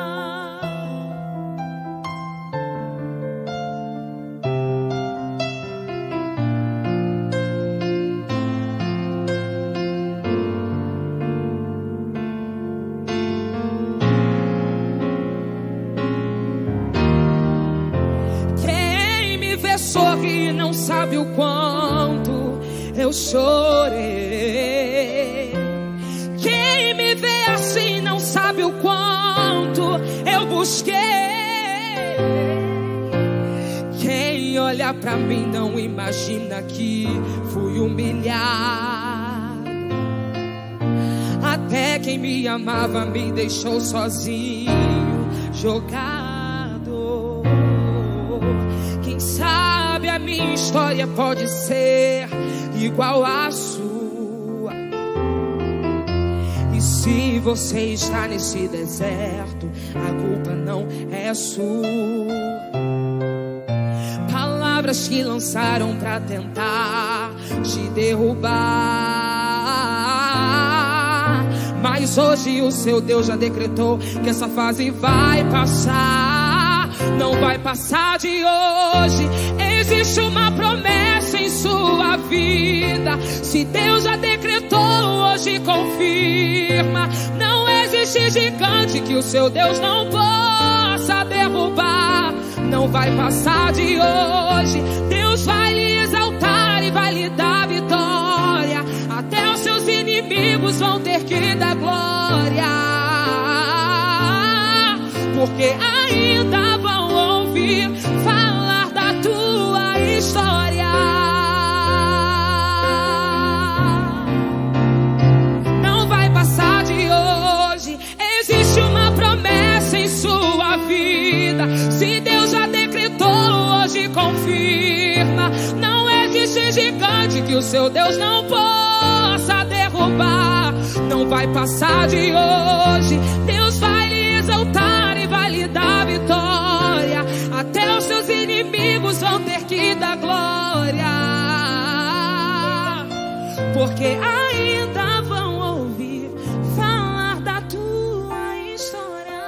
Sorri, não sabe o quanto eu chorei. Quem me vê assim não sabe o quanto eu busquei. Quem olha pra mim não imagina que fui humilhar. Até quem me amava me deixou sozinho, jogado. Quem sabe a minha história pode ser igual à sua. E se você está nesse deserto, a culpa não é sua. Palavras que lançaram pra tentar te derrubar, mas hoje o seu Deus já decretou que essa fase vai passar. Não vai passar de hoje. Existe uma promessa em sua vida. Se Deus já decretou, hoje confirma. Não existe gigante que o seu Deus não possa derrubar. Não vai passar de hoje. Deus vai lhe exaltar e vai lhe dar vitória. Até os seus inimigos vão ter que dar glória, porque ainda vão ouvir falar da tua história. Não vai passar de hoje. Existe uma promessa em sua vida. Se Deus já decretou, hoje confirma. Não existe gigante que o seu Deus não possa derrubar. Não vai passar de hoje. Deus vai lhe exaltar e vai lhe dar vitória. Até os seus inimigos vão ter que dar glória, porque ainda vão ouvir falar da tua história.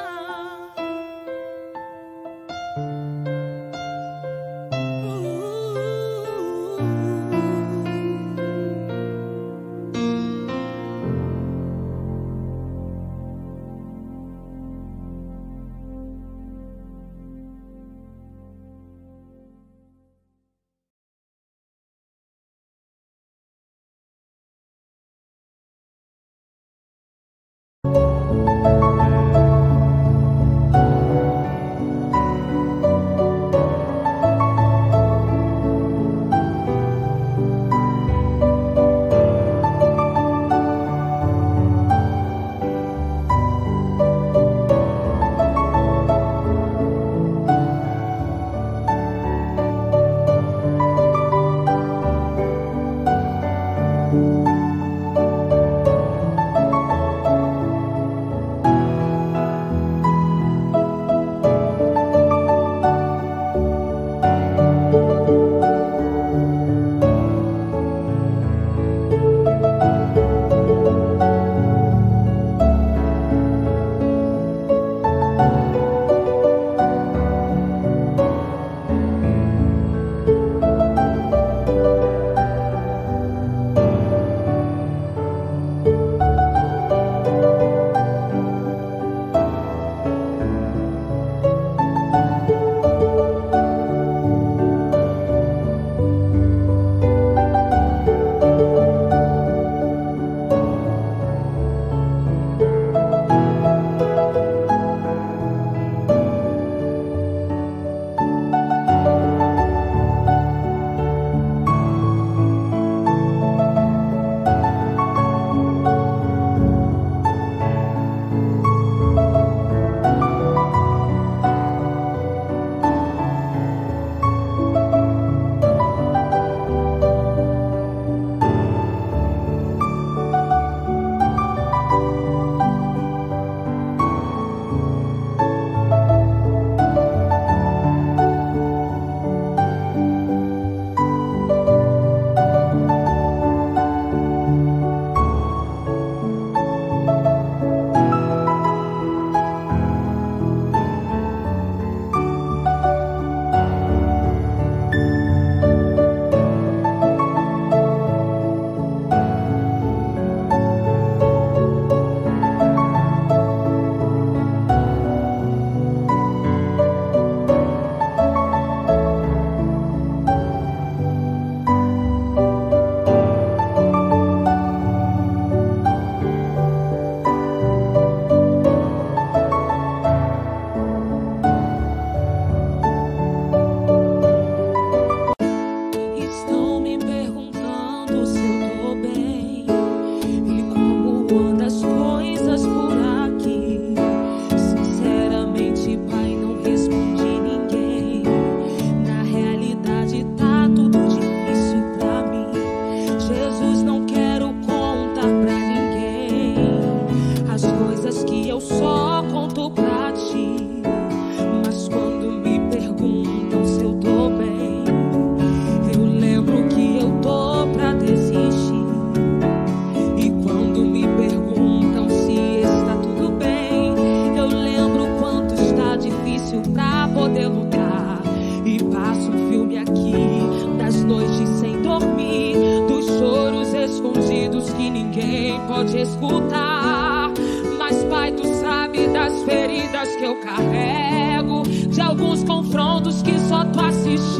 ninguém pode escutar. Mas Pai, Tu sabe das feridas que eu carrego, de alguns confrontos que só Tu assistiu,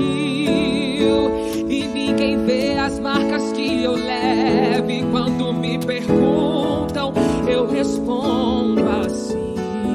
e ninguém vê as marcas que eu levo. E quando me perguntam, eu respondo assim: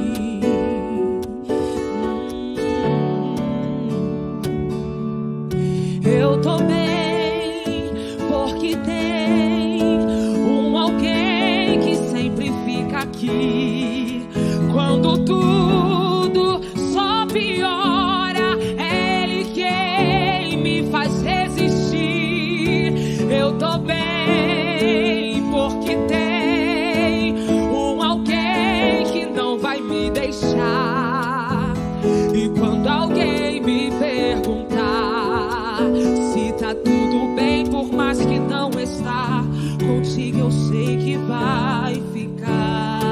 eu tô bem, porque tem um alguém que sempre fica aqui. Quando tudo só piora, é Ele quem me faz resistir. Eu tô bem, porque tem um alguém que não vai me deixar. E quando alguém me perguntar se tá tudo bem, por mais que não está, contigo eu sei que vai ficar.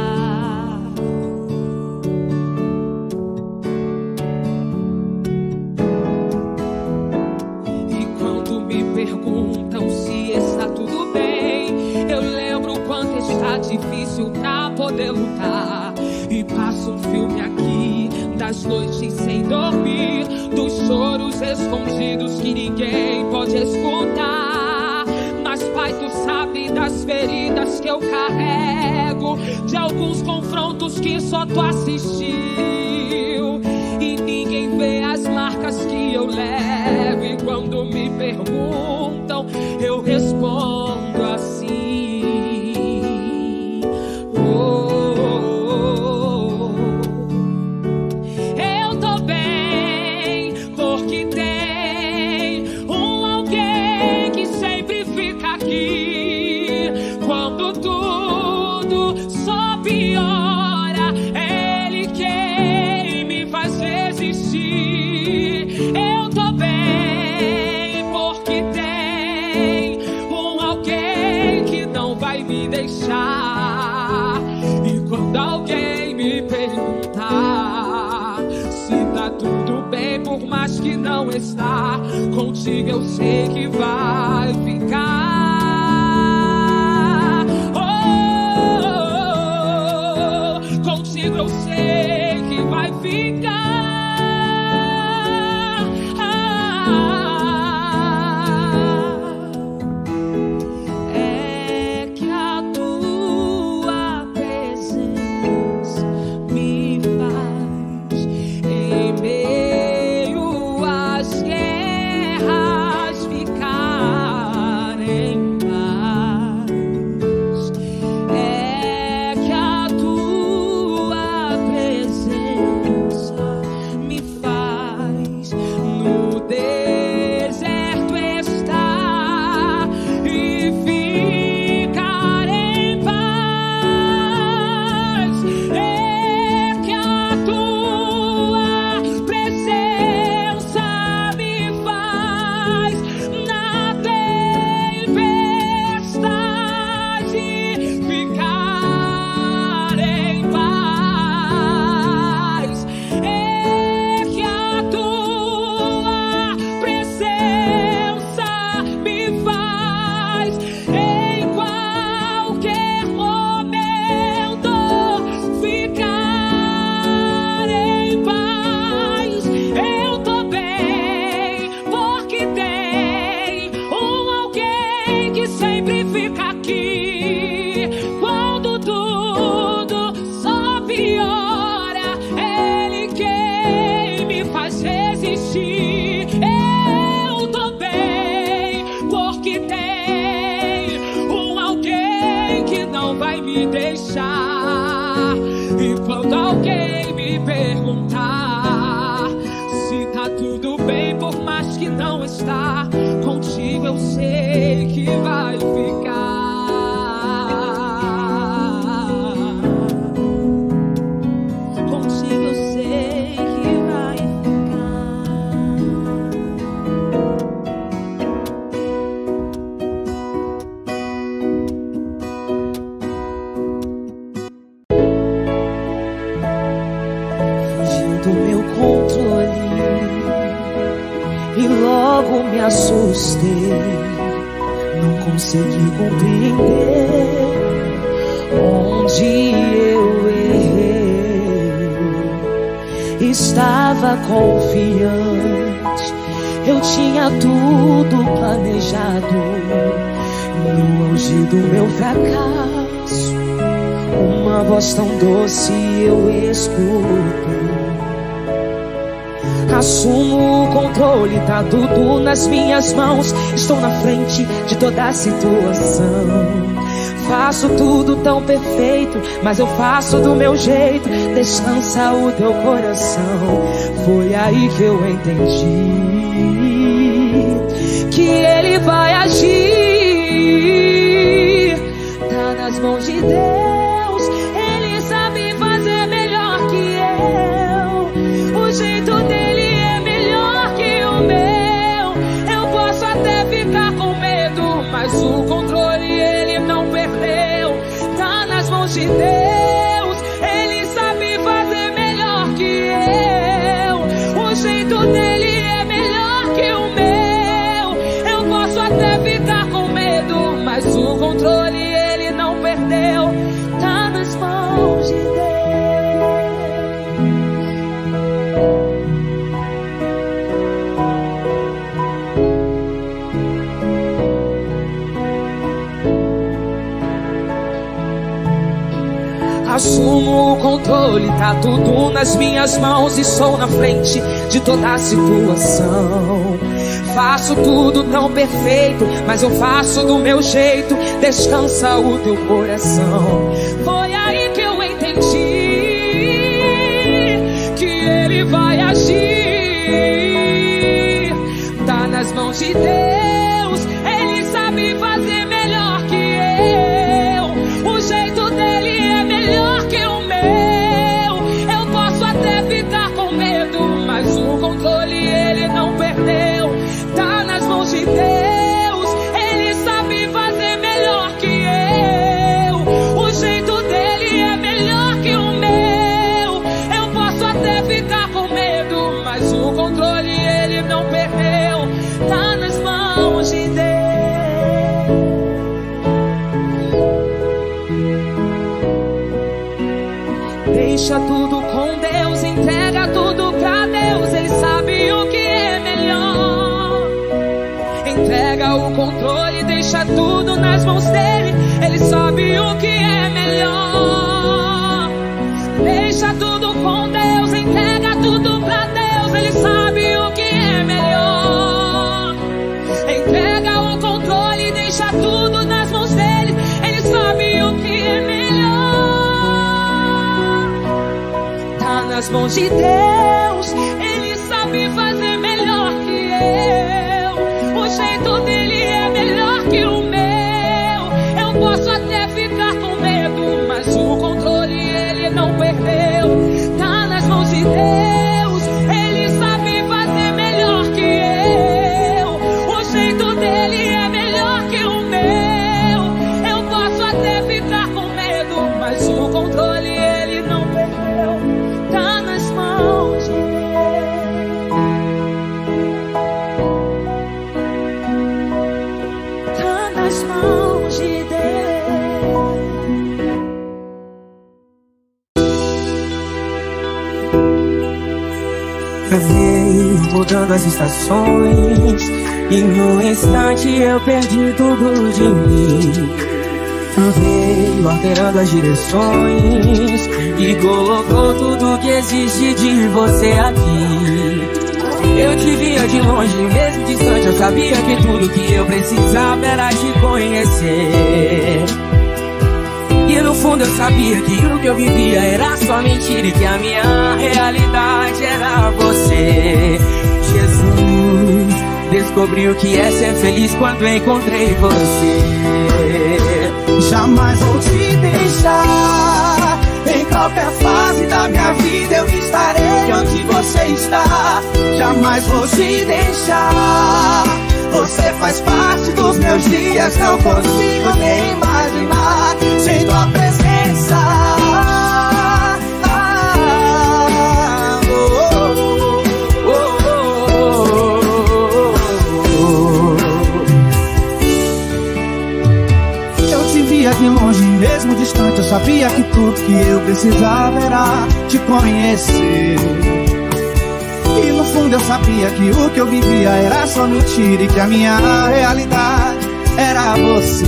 E quando me perguntam se está tudo bem, eu lembro o quanto está difícil pra poder lutar. E passo um filme aqui das noites sem dormir, dos choros escondidos que ninguém pode escutar. Mas Pai, Tu sabe das feridas que eu carrego, de alguns confrontos que só Tu assistiu, e ninguém vê as marcas que eu levo. E quando me perguntam, eu respondo assim: oh, quando tudo só piora, é Ele quem me faz resistir. Eu tô bem, porque tem um alguém que não vai me deixar. E quando alguém me perguntar se tá tudo bem, por mais que não está, contigo eu sei que vai ficar. Contigo eu sei que vai ficar. É que a Tua presença me faz, em meio às guerras, ficar em paz. É que a Tua presença me faz no deserto estar e ficar em paz. É que a Tua presença me faz na tempestade ficar em paz. É que a Tua presença me faz em qualquer momento ficar em paz. Eu tô bem, porque tem um alguém que sempre fica aqui. Quando tudo só piora, é Ele quem me faz resistir. Eu tô bem, porque tem um alguém que não vai me deixar. E quando alguém me perguntar se tá tudo bem, por mais que não está, contigo eu sei que vai ficar. Contigo eu sei que vai Fugiu do meu controle e logo me assustei. Não consegui compreender onde eu errei. Estava confiante, eu tinha tudo planejado. No auge do meu fracasso, uma voz tão doce eu escuto. Assumo o controle, tá tudo nas minhas mãos. Estou na frente de toda a situação. Faço tudo tão perfeito, mas eu faço do meu jeito. Descansa o teu coração. Foi aí que eu entendi que Ele vai agir. Tá nas mãos de Deus, Ele sabe fazer melhor que eu. O jeito dele é melhor que o meu. Eu posso até ficar com medo, mas o controle Ele não perdeu. Tá nas mãos de Deus, Ele sabe fazer melhor que eu. O jeito dele é melhor que o meu. Eu posso até ficar com medo, mas o controle Ele não perdeu. Tá nas mãos de Deus. Assumo o controle, tá tudo nas minhas mãos. E sou na frente de toda a situação. Faço tudo tão perfeito, mas eu faço do meu jeito. Descansa o teu coração. Foi aí que eu entendi que Ele vai agir. Tá nas mãos de Deus, Ele sabe fazer melhor que eu. O jeito dele é melhor que o meu. Eu posso até ficar com medo, mas o controle Ele não perdeu. Tá nas mãos de Deus, Ele sabe fazer melhor que eu. O jeito dele é melhor que o meu. Eu posso até ficar com medo, mas o controle Ele não perdeu. Tá nas mãos de Deus. Deixa tudo com Deus, entrega tudo pra Deus. Ele sabe o que é melhor. Entrega o controle, deixa tudo nas mãos dele. Ele sabe o que é melhor. Deixa tudo com Deus, entrega tudo pra Deus. Ele sabe o que é melhor. Entrega o controle, deixa tudo nas mãos dele. Ele sabe o que é melhor. Tá nas mãos de Deus, Ele sabe fazer melhor que eu. O jeito dele é melhor que o meu. Eu posso até ficar com medo, mas o controle Ele não perdeu. Tá nas mãos de Deus, Ele sabe fazer melhor que eu. O jeito dele é melhor que o meu. Eu posso até ficar com medo, mas o controle Ele não perdeu. Tá nas mãos de Deus. Tá nas mãos de Deus. Cavei mudando as estações e no instante eu perdi tudo de mim. Veio alterando as direções e colocou tudo que existe de você aqui. Eu te via de longe, mesmo distante, eu sabia que tudo que eu precisava era te conhecer. E no fundo eu sabia que o que eu vivia era só mentira e que a minha realidade era você. Jesus, descobri o que é ser feliz quando encontrei você. Jamais vou te deixar. Em qualquer fase da minha vida eu estarei onde você está. Jamais vou te deixar. Você faz parte dos meus dias, não consigo nem imaginar sem tua presença. Ah, oh, oh, oh, oh, oh. Eu te via de longe, mesmo distante, eu E tudo que eu precisava era te conhecer. E no fundo eu sabia que o que eu vivia era só mentira, e que a minha realidade era você.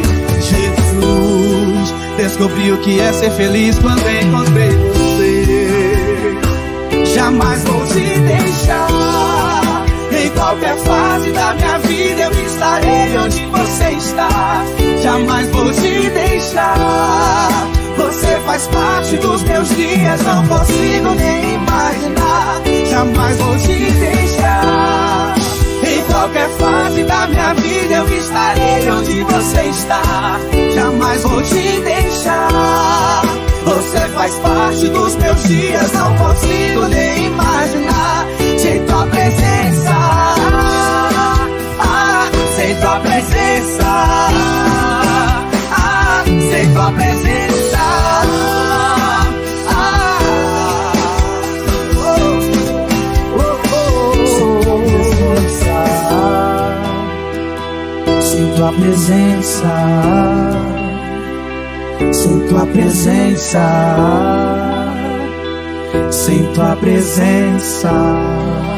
Jesus, descobri o que é ser feliz quando encontrei você. Jamais vou te deixar. Em qualquer fase da minha vida eu estarei onde você está. Jamais vou te deixar. Você faz parte dos meus dias, não consigo nem imaginar. Jamais vou te deixar. Em qualquer fase da minha vida eu estarei onde você está. Jamais vou te deixar. Você faz parte dos meus dias, não consigo nem imaginar. Sem tua presença, ah, sem tua presença, ah, sem tua presença, ah, oh, oh, oh, sem tua presença, sem tua presença, sem tua presença.